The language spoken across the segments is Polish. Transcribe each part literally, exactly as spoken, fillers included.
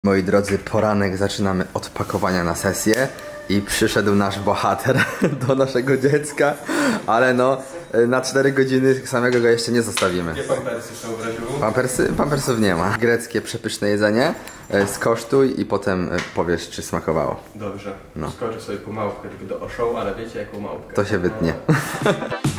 Moi drodzy, poranek zaczynamy od pakowania na sesję i przyszedł nasz bohater do naszego dziecka, ale no, na cztery godziny samego go jeszcze nie zostawimy. Gdzie pampersy są w razie? Pampersy, pampersów nie ma. Greckie przepyszne jedzenie, skosztuj i potem powiesz, czy smakowało. Dobrze, no. Skoczę sobie po małpkę tylko do oszą, ale wiecie jaką małpkę? To się wytnie. No.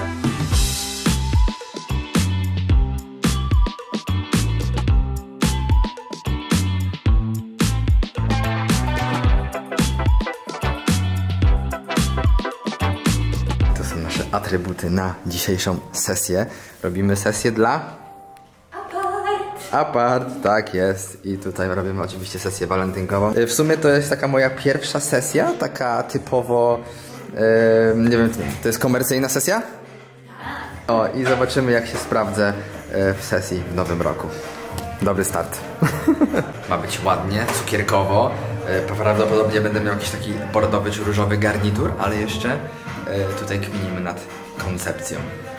Atrybuty na dzisiejszą sesję. Robimy sesję dla... Apart! Apart, tak jest. I tutaj robimy oczywiście sesję walentynkową. W sumie to jest taka moja pierwsza sesja, taka typowo... Yy, nie wiem, to jest komercyjna sesja? O, i zobaczymy, jak się sprawdzę w sesji w nowym roku. Dobry start. Ma być ładnie, cukierkowo. Prawdopodobnie będę miał jakiś taki bordowy czy różowy garnitur, ale jeszcze tutaj kminimy nad koncepcją.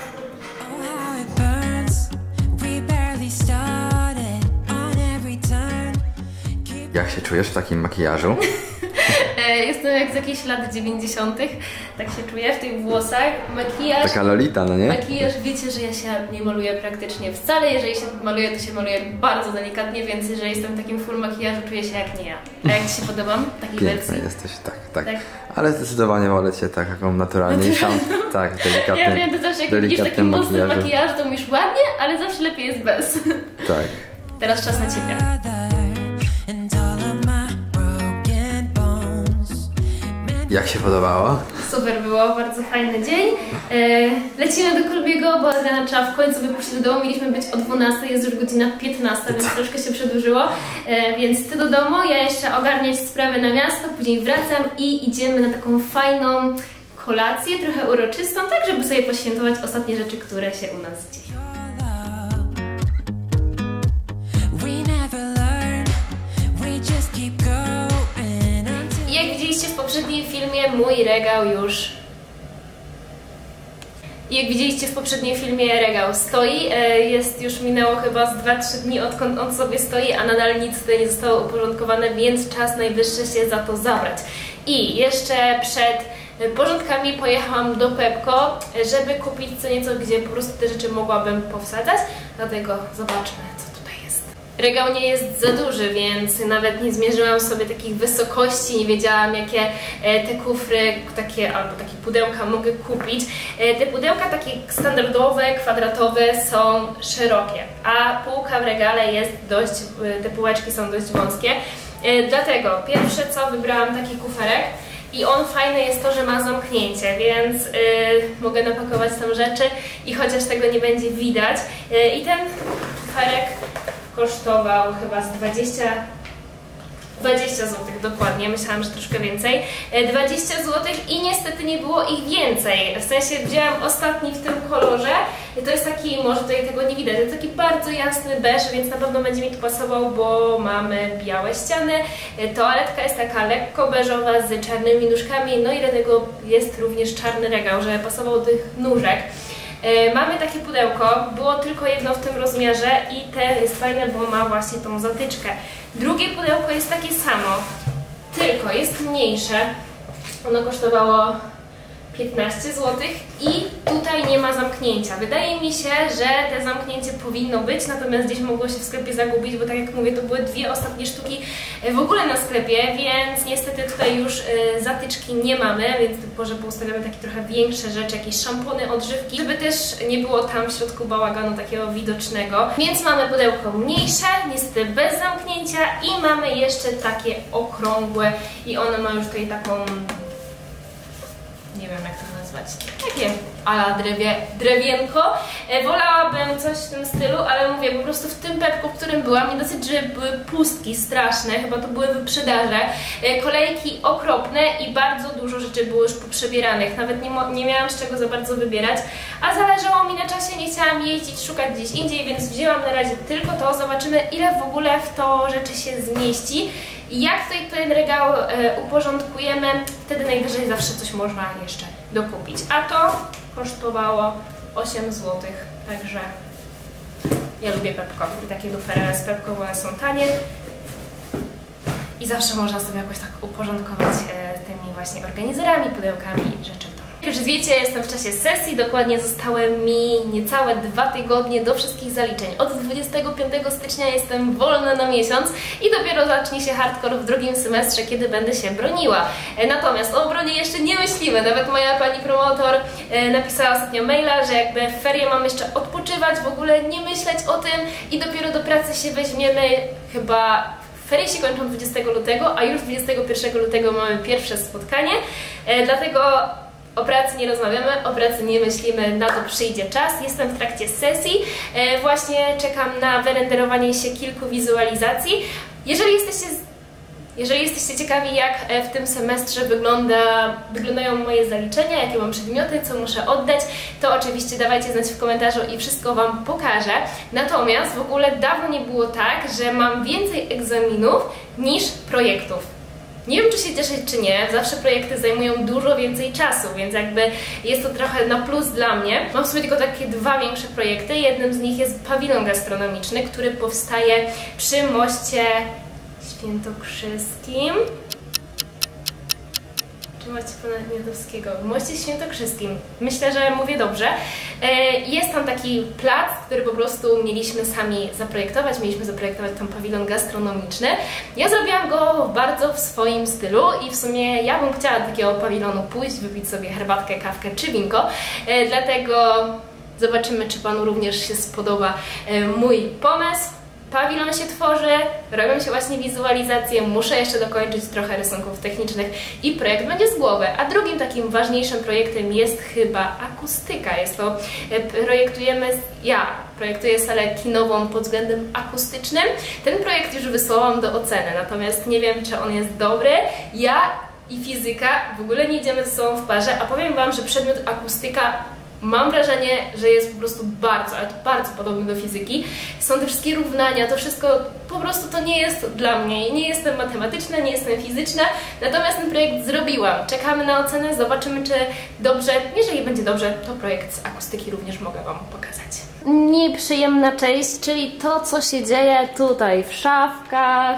Jak się czujesz w takim makijażu? Jestem jak z jakichś lat dziewięćdziesiątych, tak się czuję w tych włosach. Makijaż... Taka Lolita, no nie? Makijaż, wiecie, że ja się nie maluję praktycznie wcale. Jeżeli się maluję, to się maluję bardzo delikatnie, więc jeżeli jestem w takim full makijażu, czuję się jak nie ja. A jak Ci się podobam? Takiej Piękna wersji? jesteś, tak, tak, tak. Ale zdecydowanie wolę Cię tak, taką naturalniejszą. Tak, delikatny. Ja wiem, to zawsze jak widzisz taki mocny makijaż, to mówisz ładnie, ale zawsze lepiej jest bez. Tak. Teraz czas na Ciebie. Jak się podobało? Super było, bardzo fajny dzień. E, lecimy do Kolbiego, bo Adriana trzeba w końcu wypuścić do domu. Mieliśmy być o dwunastej, jest już godzina piętnasta, więc troszkę się przedłużyło. E, więc Ty do domu, ja jeszcze ogarniać sprawę na miasto, później wracam i idziemy na taką fajną kolację, trochę uroczystą, tak żeby sobie poświętować ostatnie rzeczy, które się u nas dzieją. Jak widzieliście w poprzednim filmie, mój regał już... Jak widzieliście w poprzednim filmie, regał stoi. Jest już minęło chyba z dwa trzy dni, odkąd on sobie stoi, a nadal nic tutaj nie zostało uporządkowane, więc czas najwyższy się za to zabrać. I jeszcze przed porządkami pojechałam do Pepco, żeby kupić co nieco, gdzie po prostu te rzeczy mogłabym powsadzać. Dlatego zobaczmy, co tutaj jest. Regał nie jest za duży, więc nawet nie zmierzyłam sobie takich wysokości, nie wiedziałam, jakie te kufry takie albo takie pudełka mogę kupić. Te pudełka takie standardowe, kwadratowe są szerokie, a półka w regale jest dość, te półeczki są dość wąskie. Dlatego pierwsze co, wybrałam taki kuferek. I on fajne jest to, że ma zamknięcie, więc yy, mogę napakować tam rzeczy i chociaż tego nie będzie widać. Yy, I ten kuferek kosztował chyba z dwadzieścia złotych dokładnie, myślałam, że troszkę więcej. dwadzieścia złotych i niestety nie było ich więcej. W sensie wzięłam ostatni w tym kolorze. To jest taki, może tutaj tego nie widać, to jest taki bardzo jasny beż, więc na pewno będzie mi tu pasował, bo mamy białe ściany. Toaletka jest taka lekko beżowa z czarnymi nóżkami, no i do tego jest również czarny regał, że pasował do tych nóżek. Mamy takie pudełko, było tylko jedno w tym rozmiarze i te jest fajne, bo ma właśnie tą zatyczkę. Drugie pudełko jest takie samo, tylko jest mniejsze. Ono kosztowało piętnaście złotych i tutaj nie ma zamknięcia. Wydaje mi się, że te zamknięcie powinno być, natomiast gdzieś mogło się w sklepie zagubić, bo tak jak mówię, to były dwie ostatnie sztuki w ogóle na sklepie, więc niestety tutaj już zatyczki nie mamy, więc może poustawiamy takie trochę większe rzeczy, jakieś szampony, odżywki, żeby też nie było tam w środku bałaganu takiego widocznego. Więc mamy pudełko mniejsze, niestety bez zamknięcia i mamy jeszcze takie okrągłe i ono ma już tutaj taką... nie wiem jak to nazwać, takie ala drewie, drewienko. E, wolałabym coś w tym stylu, ale mówię, po prostu w tym Pepku, w którym byłam, nie dosyć, że były pustki straszne, chyba to były wyprzedaże, e, kolejki okropne i bardzo dużo rzeczy było już poprzebieranych, nawet nie, nie miałam z czego za bardzo wybierać, a zależało mi na czasie, nie chciałam jeździć, szukać gdzieś indziej, więc wzięłam na razie tylko to, zobaczymy ile w ogóle w to rzeczy się zmieści. I jak tutaj ten regał e, uporządkujemy, wtedy najwyżej zawsze coś można jeszcze dokupić. A to kosztowało osiem złotych, także ja lubię Pepko i takie lufery z Pepko, bo one są tanie. i zawsze można sobie jakoś tak uporządkować tymi właśnie organizerami, pudełkami i rzeczy w domu. Jak już wiecie, jestem w czasie sesji, dokładnie zostały mi niecałe dwa tygodnie do wszystkich zaliczeń. Od dwudziestego piątego stycznia jestem wolna na miesiąc i dopiero zacznie się hardcore w drugim semestrze, kiedy będę się broniła. Natomiast o obronie jeszcze nie myślimy. Nawet moja pani promotor napisała ostatnio maila, że jakby w ferie mam jeszcze odpoczywać, w ogóle nie myśleć o tym i dopiero do pracy się weźmiemy chyba... Ferie się kończą dwudziestego lutego, a już dwudziestego pierwszego lutego mamy pierwsze spotkanie, dlatego o pracy nie rozmawiamy, o pracy nie myślimy, na to przyjdzie czas. Jestem w trakcie sesji, e, właśnie czekam na wyrenderowanie się kilku wizualizacji. Jeżeli jesteście, jeżeli jesteście ciekawi, jak w tym semestrze wygląda, wyglądają moje zaliczenia, jakie mam przedmioty, co muszę oddać, to oczywiście dawajcie znać w komentarzu i wszystko Wam pokażę. Natomiast w ogóle dawno nie było tak, że mam więcej egzaminów niż projektów. Nie wiem, czy się cieszyć, czy nie. Zawsze projekty zajmują dużo więcej czasu, więc jakby jest to trochę na plus dla mnie. Mam w sumie tylko takie dwa większe projekty. Jednym z nich jest pawilon gastronomiczny, który powstaje przy moście świętokrzyskim. Czy moście pana Niedowskiego? W moście świętokrzyskim. Myślę, że mówię dobrze. Jest tam taki plac, który po prostu mieliśmy sami zaprojektować. Mieliśmy zaprojektować tam pawilon gastronomiczny. Ja zrobiłam go bardzo w swoim stylu i w sumie ja bym chciała do takiego pawilonu pójść, wypić sobie herbatkę, kawkę czy winko. Dlatego zobaczymy, czy Panu również się spodoba mój pomysł. Pawilon się tworzy, robią się właśnie wizualizacje, muszę jeszcze dokończyć trochę rysunków technicznych i projekt będzie z głowy. A drugim takim ważniejszym projektem jest chyba akustyka. Jest to, projektujemy, ja projektuję salę kinową pod względem akustycznym. Ten projekt już wysłałam do oceny, natomiast nie wiem, czy on jest dobry. Ja i fizyka w ogóle nie idziemy ze sobą w parze, a powiem Wam, że przedmiot akustyka mam wrażenie, że jest po prostu bardzo, ale bardzo podobny do fizyki. Są te wszystkie równania, to wszystko po prostu to nie jest dla mnie. Nie jestem matematyczna, nie jestem fizyczna, natomiast ten projekt zrobiłam. Czekamy na ocenę, zobaczymy, czy dobrze. Jeżeli będzie dobrze, to projekt z akustyki również mogę Wam pokazać. Nieprzyjemna część, czyli to, co się dzieje tutaj w szafkach.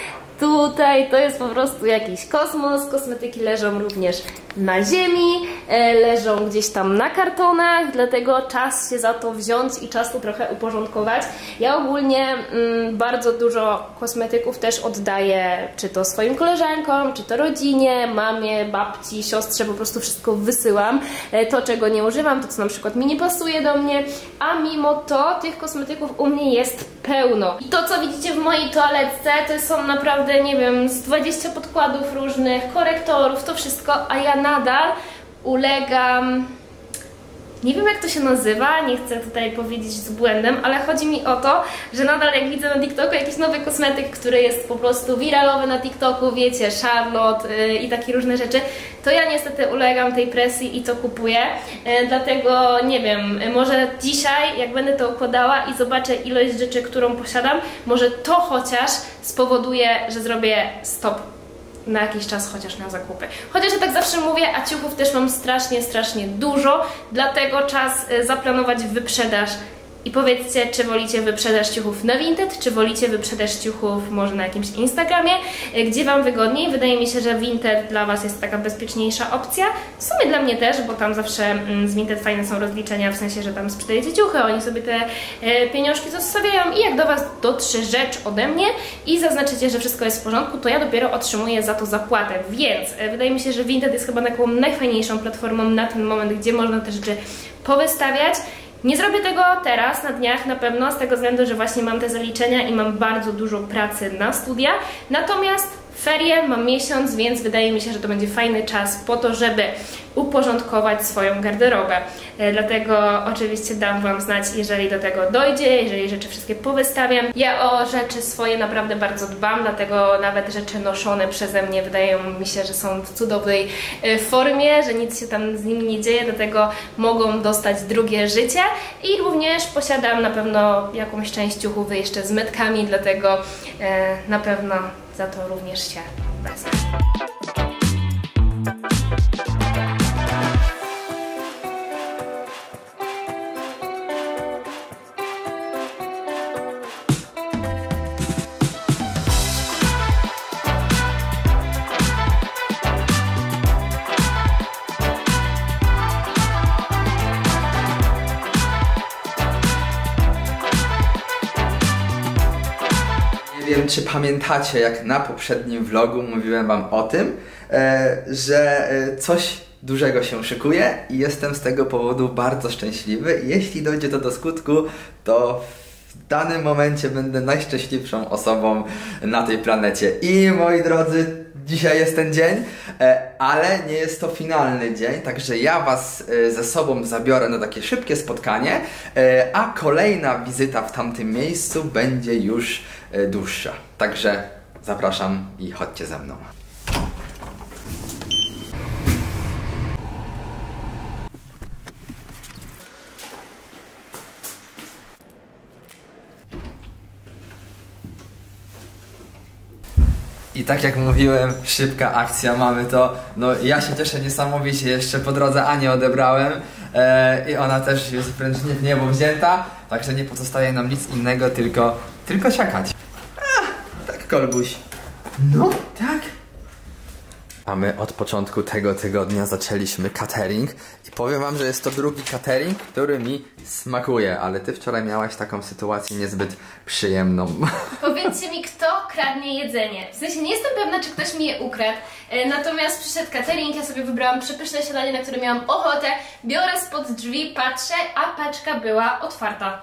Tutaj to jest po prostu jakiś kosmos. Kosmetyki leżą również na ziemi, leżą gdzieś tam na kartonach, dlatego czas się za to wziąć i czas to trochę uporządkować. Ja ogólnie mm, bardzo dużo kosmetyków też oddaję, czy to swoim koleżankom, czy to rodzinie, mamie, babci, siostrze, po prostu wszystko wysyłam. To, czego nie używam, to co na przykład mi nie pasuje do mnie, a mimo to tych kosmetyków u mnie jest pełno. I to, co widzicie w mojej toaletce, to są naprawdę, nie wiem, z dwudziestu podkładów różnych, korektorów, to wszystko, a ja nadal ulegam, nie wiem jak to się nazywa, nie chcę tutaj powiedzieć z błędem, ale chodzi mi o to, że nadal jak widzę na TikToku jakiś nowy kosmetyk, który jest po prostu wiralowy na TikToku, wiecie, Charlotte yy, i takie różne rzeczy, to ja niestety ulegam tej presji i to kupuję, yy, dlatego nie wiem, może dzisiaj jak będę to układała i zobaczę ilość rzeczy, którą posiadam, może to chociaż spowoduje, że zrobię stop na jakiś czas chociaż na zakupy. Chociaż ja tak zawsze mówię, a ciuchów też mam strasznie, strasznie dużo, dlatego czas zaplanować wyprzedaż. I powiedzcie, czy wolicie wyprzedaż ciuchów na Vinted, czy wolicie wyprzedaż ciuchów może na jakimś Instagramie, gdzie Wam wygodniej. Wydaje mi się, że Vinted dla Was jest taka bezpieczniejsza opcja. W sumie dla mnie też, bo tam zawsze z Vinted fajne są rozliczenia, w sensie, że tam sprzedajecie ciuchy, oni sobie te pieniążki zostawiają i jak do Was dotrze rzecz ode mnie i zaznaczycie, że wszystko jest w porządku, to ja dopiero otrzymuję za to zapłatę. Więc wydaje mi się, że Vinted jest chyba taką najfajniejszą platformą na ten moment, gdzie można te rzeczy powystawiać. Nie zrobię tego teraz, na dniach na pewno, z tego względu, że właśnie mam te zaliczenia i mam bardzo dużo pracy na studia. Natomiast ferie mam miesiąc, więc wydaje mi się, że to będzie fajny czas po to, żeby uporządkować swoją garderobę. Dlatego oczywiście dam Wam znać, jeżeli do tego dojdzie, jeżeli rzeczy wszystkie powystawiam. Ja o rzeczy swoje naprawdę bardzo dbam, dlatego nawet rzeczy noszone przeze mnie wydają mi się, że są w cudownej formie, że nic się tam z nimi nie dzieje, dlatego mogą dostać drugie życie. I również posiadam na pewno jakąś część ciuchów jeszcze z metkami, dlatego e, na pewno za to również się wezmę. wiem, czy pamiętacie, jak na poprzednim vlogu mówiłem wam o tym, e, że e, coś dużego się szykuje i jestem z tego powodu bardzo szczęśliwy. Jeśli dojdzie to do skutku, to w danym momencie będę najszczęśliwszą osobą na tej planecie. I moi drodzy, dzisiaj jest ten dzień, ale nie jest to finalny dzień, także ja was ze sobą zabiorę na takie szybkie spotkanie, a kolejna wizyta w tamtym miejscu będzie już dłuższa. Także zapraszam i chodźcie ze mną. I tak jak mówiłem, szybka akcja, mamy to. No ja się cieszę niesamowicie, jeszcze po drodze Anię odebrałem e, i ona też jest wręcz nie w niebo wzięta, także nie pozostaje nam nic innego, tylko, tylko czekać. A, tak, Kolbuś. No, tak. A my od początku tego tygodnia zaczęliśmy catering i powiem wam, że jest to drugi catering, który mi smakuje, ale ty wczoraj miałaś taką sytuację niezbyt przyjemną. Powiedzcie mi, kto kradnie jedzenie. W sensie nie jestem pewna, czy ktoś mi je ukradł, natomiast przyszedł catering, ja sobie wybrałam przepyszne śniadanie, na które miałam ochotę, biorę spod drzwi, patrzę, a paczka była otwarta.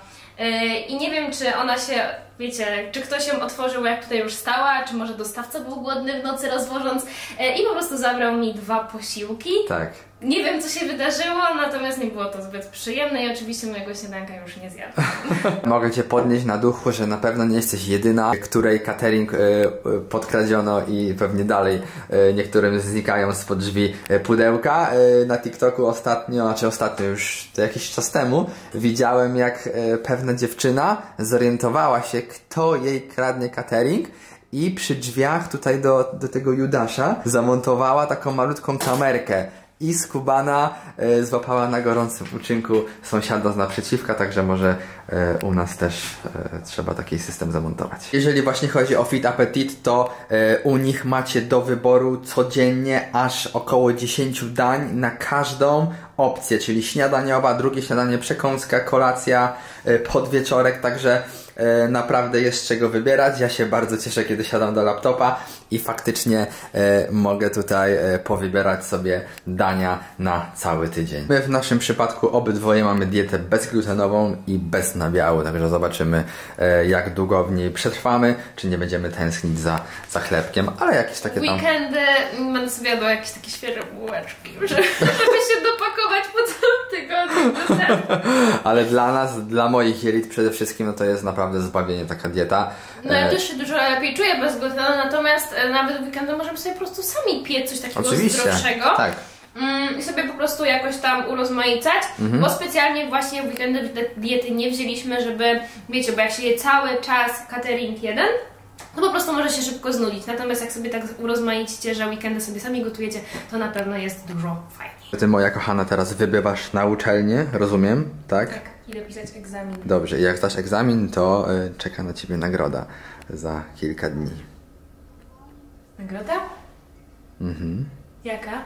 I nie wiem, czy ona się, wiecie, czy ktoś ją otworzył, jak tutaj już stała, czy może dostawca był głodny w nocy rozwożąc i po prostu zabrał mi dwa posiłki. Tak. Nie wiem, co się wydarzyło, natomiast nie było to zbyt przyjemne i oczywiście mojego śniadanka już nie zjadłam. Mogę cię podnieść na duchu, że na pewno nie jesteś jedyna, której catering y, y, podkradziono i pewnie dalej y, niektórym znikają spod drzwi y, pudełka. Y, na TikToku ostatnio, znaczy ostatnio już to jakiś czas temu, widziałem jak y, pewna dziewczyna zorientowała się, kto jej kradnie catering. I przy drzwiach tutaj do, do tego Judasza zamontowała taką malutką kamerkę. I skubana e, złapała na gorącym uczynku sąsiada z naprzeciwka, także może e, u nas też e, trzeba taki system zamontować. Jeżeli właśnie chodzi o Fit Appetit, to e, u nich macie do wyboru codziennie aż około dziesięć dań na każdą opcję, czyli śniadaniowa, drugie śniadanie, przekąska, kolacja, e, podwieczorek, także e, naprawdę jest z czego wybierać. Ja się bardzo cieszę, kiedy siadam do laptopa i faktycznie e, mogę tutaj e, powybierać sobie dania na cały tydzień. My w naszym przypadku obydwoje mamy dietę bezglutenową i bez nabiału, także zobaczymy e, jak długo w niej przetrwamy, czy nie będziemy tęsknić za, za chlebkiem, ale jakieś takie tam... Weekendy będę sobie jadła jakieś takie świeże bułeczki, żeby się dopakować po całym tygodniu. Ale dla nas, dla moich jelit przede wszystkim, no to jest naprawdę zbawienie taka dieta. No ja też się dużo lepiej czuję bez glutenu, natomiast nawet w weekendy możemy sobie po prostu sami piec coś takiego Oczywiście, zdrowszego. tak. Mm, I sobie po prostu jakoś tam urozmaicać, mhm. bo specjalnie właśnie w weekendy diety nie wzięliśmy, żeby, wiecie, bo jak się je cały czas catering jeden, to po prostu może się szybko znudzić. Natomiast jak sobie tak urozmaicicie, że weekendy sobie sami gotujecie, to na pewno jest dużo fajniej. Ty, moja kochana, teraz wybywasz na uczelnię, rozumiem, tak? Tak, idę pisać egzamin. Dobrze, i jak zdasz egzamin, to y, czeka na ciebie nagroda za kilka dni. Nagroda? Mhm. Jaka?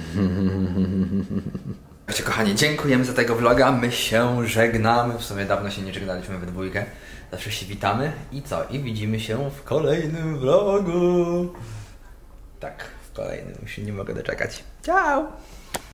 Słuchajcie, kochani, dziękujemy za tego vloga, my się żegnamy, w sumie dawno się nie żegnaliśmy we dwójkę, zawsze się witamy i co? I widzimy się w kolejnym vlogu. Tak, w kolejnym, już się nie mogę doczekać. Ciao!